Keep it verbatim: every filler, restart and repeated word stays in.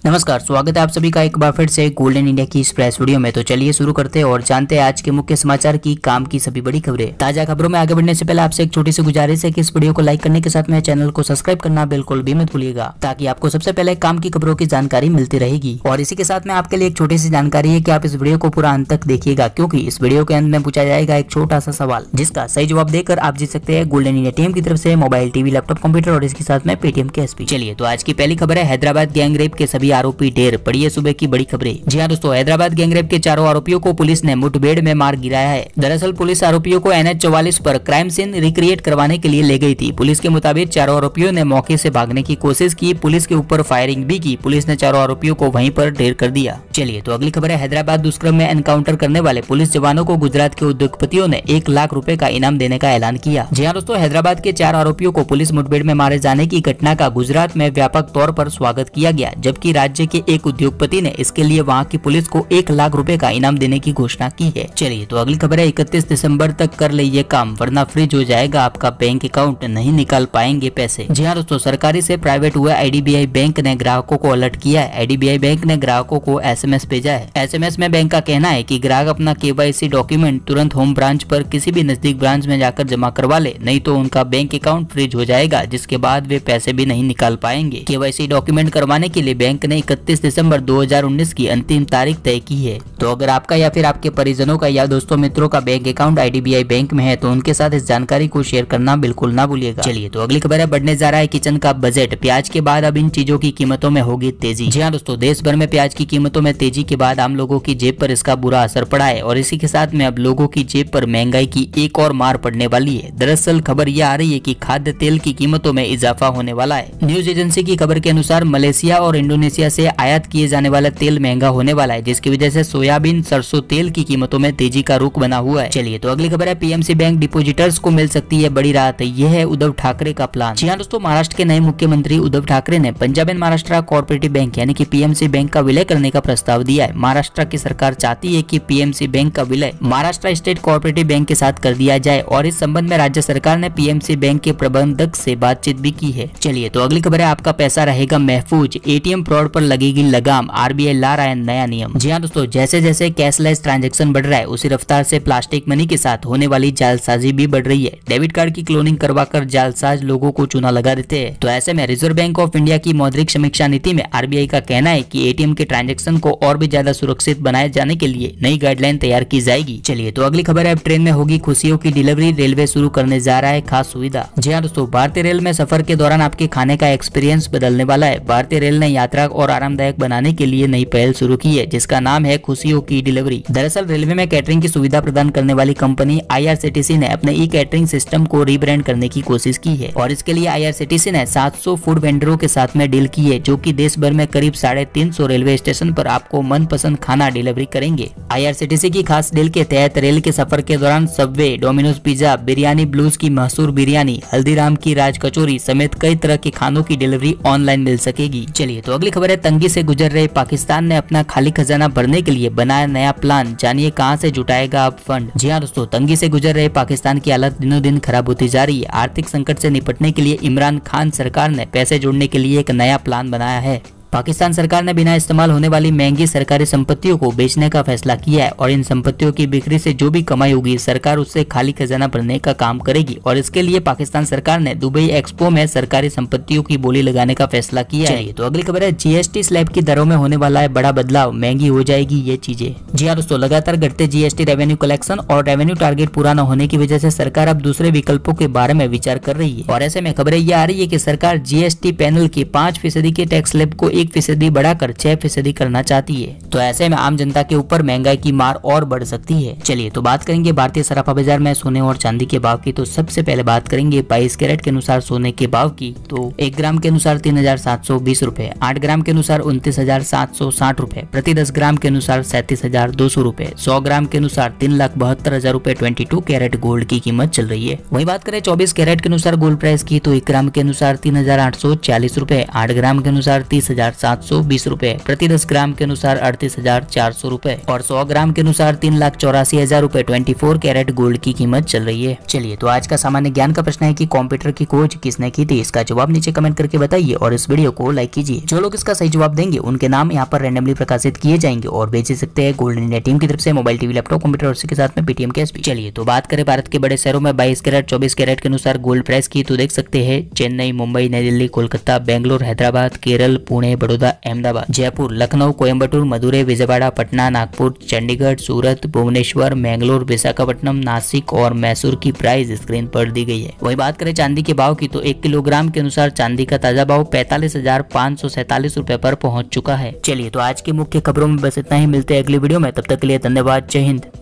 नमस्कार, स्वागत है आप सभी का एक बार फिर से गोल्डन इंडिया की इस प्रेस वीडियो में। तो चलिए शुरू करते हैं और जानते हैं आज के मुख्य समाचार की काम की सभी बड़ी खबरें। ताजा खबरों में आगे बढ़ने से पहले आपसे एक छोटी सी गुजारिश है कि इस वीडियो को लाइक करने के साथ में चैनल को सब्सक्राइब करना बिल्कुल भी मत भूलिएगा, ताकि आपको सबसे पहले काम की खबरों की जानकारी मिलती रहेगी। और इसी के साथ में आपके लिए एक छोटी सी जानकारी है कि आप इस वीडियो को पूरा अंत तक देखिएगा, क्योंकि इस वीडियो के अंत में पूछा जाएगा एक छोटा सा सवाल, जिसका सही जवाब देकर आप जीत सकते हैं गोल्डन इंडिया टीम की तरफ से मोबाइल, टीवी, लैपटॉप, कंप्यूटर और इसके साथ में पेटीएम कैश भी। चलिए तो आज की पहली खबर है हैदराबाद गैंगरेप के सभी आरोपी ढेर, पढ़िए सुबह की बड़ी खबरें। जी हाँ दोस्तों, हैदराबाद गैंगरेप के चारों आरोपियों को पुलिस ने मुठभेड़ में मार गिराया है। दरअसल पुलिस आरोपियों को एन एच चौवालीस पर क्राइम सीन रिक्रिएट करवाने के लिए ले गई थी। पुलिस के मुताबिक चारों आरोपियों ने मौके से भागने की कोशिश की, पुलिस के ऊपर फायरिंग भी की। पुलिस ने चारों आरोपियों को वहीं पर ढेर कर दिया। चलिए तो अगली खबर है हैदराबाद दुष्कर्म में एनकाउंटर करने वाले पुलिस जवानों को गुजरात के उद्योगपतियों ने एक लाख रुपए का इनाम देने का ऐलान किया। जी हाँ दोस्तों, हैदराबाद के चार आरोपियों को पुलिस मुठभेड़ में मारे जाने की घटना का गुजरात में व्यापक तौर पर स्वागत किया गया, जबकि राज्य के एक उद्योगपति ने इसके लिए वहां की पुलिस को एक लाख रुपए का इनाम देने की घोषणा की है। चलिए तो अगली खबर है इकतीस दिसंबर तक कर ले ये काम, वरना फ्रीज हो जाएगा आपका बैंक अकाउंट, नहीं निकाल पाएंगे पैसे। जी हाँ दोस्तों, सरकारी से प्राइवेट हुए I D B I bank ने ग्राहकों को अलर्ट किया है। I D B I bank ने ग्राहकों को एस एम एस भेजा है। एस एम एस में बैंक का कहना है कि ग्राहक अपना के वाई सी डॉक्यूमेंट तुरंत होम ब्रांच पर किसी भी नजदीक ब्रांच में जाकर जमा करवा ले, नहीं तो उनका बैंक अकाउंट फ्रीज हो जाएगा, जिसके बाद वे पैसे भी नहीं निकाल पाएंगे। के वाई सी डॉक्यूमेंट करवाने के लिए बैंक ने इकतीस दिसंबर दो हजार उन्नीस की अंतिम तारीख तय की है। तो अगर आपका या फिर आपके परिजनों का या दोस्तों मित्रों का bank account I D B I bank में है, तो उनके साथ इस जानकारी को शेयर करना बिल्कुल ना भूलिएगा। चलिए तो अगली खबर है बढ़ने जा रहा है किचन का बजट, प्याज के बाद अब इन चीजों की कीमतों में होगी तेजी। जी हाँ दोस्तों, देश भर में प्याज की कीमतों में तेजी के बाद आम लोगों की जेब पर इसका बुरा असर पड़ा है, और इसी के साथ में अब लोगों की जेब पर महंगाई की एक और मार पड़ने वाली है। दरअसल खबर यह आ रही है कि खाद्य तेल की कीमतों में इजाफा होने वाला है। न्यूज एजेंसी की खबर के अनुसार मलेशिया और इंडोनेशिया से आयात किए जाने वाला तेल महंगा होने वाला है, जिसकी वजह से सोयाबीन, सरसों तेल की कीमतों में तेजी का रुख बना हुआ है। चलिए तो अगली खबर है P M C bank depositors को मिल सकती है बड़ी राहत, यह है उद्धव ठाकरे का प्लान। जी हाँ दोस्तों, महाराष्ट्र के नए मुख्यमंत्री उद्धव ठाकरे ने Punjab and Maharashtra cooperative bank यानी कि पी एम सी बैंक का विलय करने का प्रस्ताव दिया है। महाराष्ट्र की सरकार चाहती है कि पी एम सी बैंक का विलय महाराष्ट्र स्टेट कोऑपरेटिव बैंक के साथ कर दिया जाए, और इस संबंध में राज्य सरकार ने पी एम सी बैंक के प्रबंधक से बातचीत भी की है। चलिए तो अगली खबर है आपका पैसा रहेगा महफूज, ए टी एम फ्रॉड पर लगेगी लगाम, आर बी आई ला रहा है नया नियम। जी हाँ दोस्तों, जैसे जैसे कैशलेस ट्रांजैक्शन बढ़ रहा है, उसी रफ्तार से प्लास्टिक मनी के साथ होने वाली जालसाजी भी बढ़ रही है। डेबिट कार्ड की क्लोनिंग करवाकर जालसाज लोगों को चूना लगा देते हैं। तो ऐसे में रिजर्व बैंक ऑफ इंडिया की मौद्रिक समीक्षा नीति में आर बी आई का कहना है कि ए टी एम के ट्रांजैक्शन को और भी ज्यादा सुरक्षित बनाए जाने के लिए नई गाइडलाइन तैयार की जाएगी। चलिए तो अगली खबर है अब ट्रेन में होगी खुशियों की डिलीवरी, रेलवे शुरू करने जा रहा है खास सुविधा। जी हाँ दोस्तों, भारतीय रेल में सफर के दौरान आपके खाने का एक्सपीरियंस बदलने वाला है। भारतीय रेल ने यात्रा और आरामदायक बनाने के लिए नई पहल शुरू की है, जिसका नाम है खुशियों की डिलीवरी। दरअसल रेलवे में कैटरिंग की सुविधा प्रदान करने वाली company I R C T C ने अपने ई कैटरिंग सिस्टम को रीब्रांड करने की कोशिश की है, और इसके लिए आई आर सी टी सी ने सात सौ फूड वेंडरों के साथ में डील की है, जो कि देश भर में करीब साढ़े तीन सौ रेलवे स्टेशन पर आपको मनपसंद खाना डिलीवरी करेंगे। आई आर सी टी सी की खास डील के तहत रेल के सफर के दौरान Subway, Domino's pizza, Biryani blues की मशहूर बिरयानी, हल्दीराम की राज कचौरी समेत कई तरह के खानों की डिलीवरी ऑनलाइन मिल सकेगी। चलिए तो अगली खबर है तंगी से गुजर रहे पाकिस्तान ने अपना खाली खजाना भरने के लिए बनाया नया प्लान, जानिए कहां से जुटाएगा अब फंड। जी हाँ दोस्तों, तंगी से गुजर रहे पाकिस्तान की हालत दिनों दिन खराब होती जा रही है। आर्थिक संकट से निपटने के लिए इमरान खान सरकार ने पैसे जोड़ने के लिए एक नया प्लान बनाया है। पाकिस्तान सरकार ने बिना इस्तेमाल होने वाली महंगी सरकारी संपत्तियों को बेचने का फैसला किया है, और इन संपत्तियों की बिक्री से जो भी कमाई होगी सरकार उससे खाली खजाना भरने का काम करेगी। और इसके लिए पाकिस्तान सरकार ने दुबई एक्सपो में सरकारी संपत्तियों की बोली लगाने का फैसला किया है। तो अगली खबर है जी एस टी स्लैब की दरों में होने वाला है बड़ा बदलाव, महंगी हो जाएगी ये चीजें। जी हाँ दोस्तों, लगातार घटते G S T revenue collection और रेवेन्यू टारगेट पूरा न होने की वजह से सरकार अब दूसरे विकल्पों के बारे में विचार कर रही है, और ऐसे में खबरें ये आ रही है कि सरकार जी एस टी पैनल के पाँच फीसदी के टैक्स स्लैब को एक फीसदी बढ़ाकर छह फीसदी करना चाहती है। तो ऐसे में आम जनता के ऊपर महंगाई की मार और बढ़ सकती है। चलिए तो बात करेंगे भारतीय सराफा बाजार में सोने और चांदी के भाव की। तो सबसे पहले बात करेंगे बाईस कैरेट के अनुसार सोने के भाव की। तो एक ग्राम के अनुसार तीन हजार सात सौ बीस रूपए, आठ ग्राम के अनुसार उनतीस हजार सात सौ साठ रूपए, प्रति दस ग्राम के अनुसार सैंतीस हजार दो सौ रूपए, सौ ग्राम के अनुसार तीन लाख बहत्तर हजार रूपए बाईस कैरेट गोल्ड की कीमत चल रही है। वही बात करें चौबीस कैरेट के अनुसार गोल्ड प्राइस की, तो एक ग्राम के अनुसार तीन हजार आठ सौ चालीस रूपए, आठ ग्राम के अनुसार तीस हजार हजार सात सौ बीस रूपए। प्रति दस ग्राम के अनुसार अड़तीस हजार चार सौ रूपए और सौ ग्राम के अनुसार तीन लाख चौरासी हजार रूपए ट्वेंटी फोर कैरेट गोल्ड की कीमत चल रही है। चलिए तो आज का सामान्य ज्ञान का प्रश्न है कि कंप्यूटर की खोज किसने की थी। इसका जवाब नीचे कमेंट करके बताइए और इस वीडियो को लाइक कीजिए। जो लोग इसका सही जवाब देंगे उनके नाम यहाँ पर रैंडमली प्रकाशित किए जाएंगे और भेज सकते हैं गोल्डन इंडिया टीम की तरफ से मोबाइल, टीवी, लैपटॉप, कंप्यूटर और उसके साथ में पेटीएम कैश भी। चलिए तो बात करें भारत के बड़े शहरों में बाईस कैरेट चौबीस कैरेट के अनुसार गोल्ड प्राइस की, तो देख सकते हैं चेन्नई, मुंबई, नई दिल्ली, कोलकाता, बेंगलोर, हैदराबाद, केरल, पुणे, बड़ौदा, अहमदाबाद, जयपुर, लखनऊ, कोयम्बटूर, मदुरई, विजयवाड़ा, पटना, नागपुर, चंडीगढ़, सूरत, भुवनेश्वर, मैंगलोर, विशाखापट्टनम, नासिक और मैसूर की प्राइस स्क्रीन पर दी गई है। वही बात करें चांदी के भाव की, तो एक किलोग्राम के अनुसार चांदी का ताजा भाव पैंतालीस हजार पाँच सौ सैतालीस रूपए पर पहुंच चुका है। चलिए तो आज की मुख्य खबरों में बस इतना ही। मिलते हैं अगली वीडियो में, तब तक के लिए धन्यवाद। जय हिंद।